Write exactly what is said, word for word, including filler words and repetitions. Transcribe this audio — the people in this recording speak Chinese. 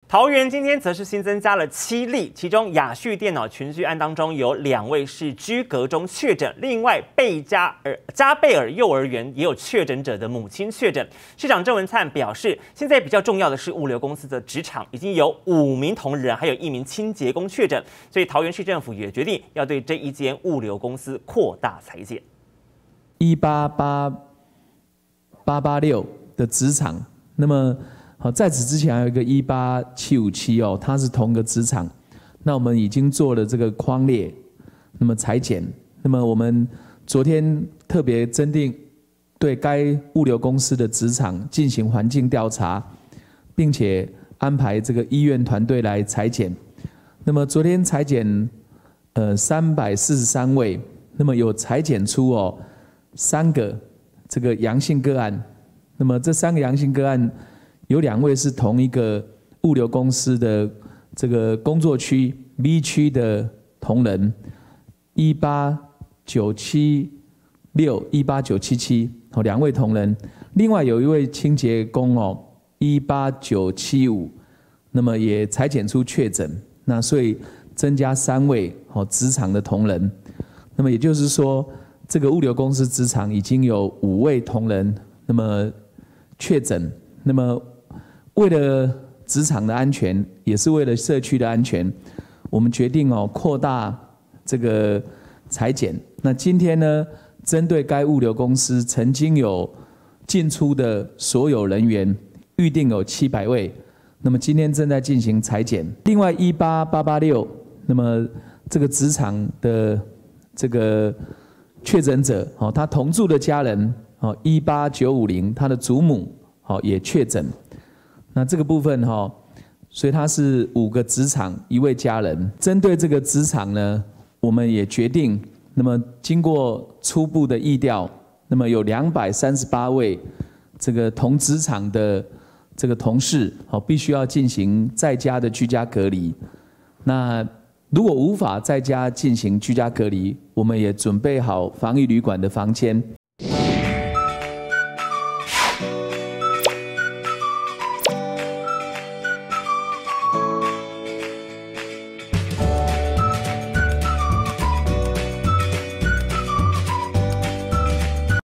桃园今天则是新增加了七例，其中雅旭电脑群聚案当中有两位是居隔中确诊，另外贝加尔加贝尔幼儿园也有确诊者的母亲确诊。市长郑文灿表示，现在比较重要的是物流公司的职场已经有五名同仁，还有一名清洁工确诊，所以桃园市政府也决定要对这一间物流公司扩大裁减。 一八八八八六的职场，那么。好，在此之前还有一个一八七五七哦，它是同个职场。那我们已经做了这个匡列，那么裁减。那么我们昨天特别针对对该物流公司的职场进行环境调查，并且安排这个医院团队来裁减。那么昨天裁减呃三百四十三位，那么有裁减出哦三个这个阳性个案。那么这三个阳性个案。有两位是同一个物流公司的这个工作区 B 区的同仁，一八九七六、一八九七七，哦，两位同仁。另外有一位清洁工哦，一八九七五，那么也裁减出确诊，那所以增加三位哦职场的同仁。那么也就是说，这个物流公司职场已经有五位同仁，那么确诊，那么。为了职场的安全，也是为了社区的安全，我们决定哦扩大这个裁减。那今天呢，针对该物流公司曾经有进出的所有人员，预定有七百位，那么今天正在进行裁减。另外一八八八六，那么这个职场的这个确诊者，哦，他同住的家人，哦，一八九五零，他的祖母，哦，也确诊。那这个部分哈、哦，所以它是五个职场一位家人。针对这个职场呢，我们也决定，那么经过初步的疫调，那么有两百三十八位这个同职场的这个同事，好，必须要进行在家的居家隔离。那如果无法在家进行居家隔离，我们也准备好防疫旅馆的房间。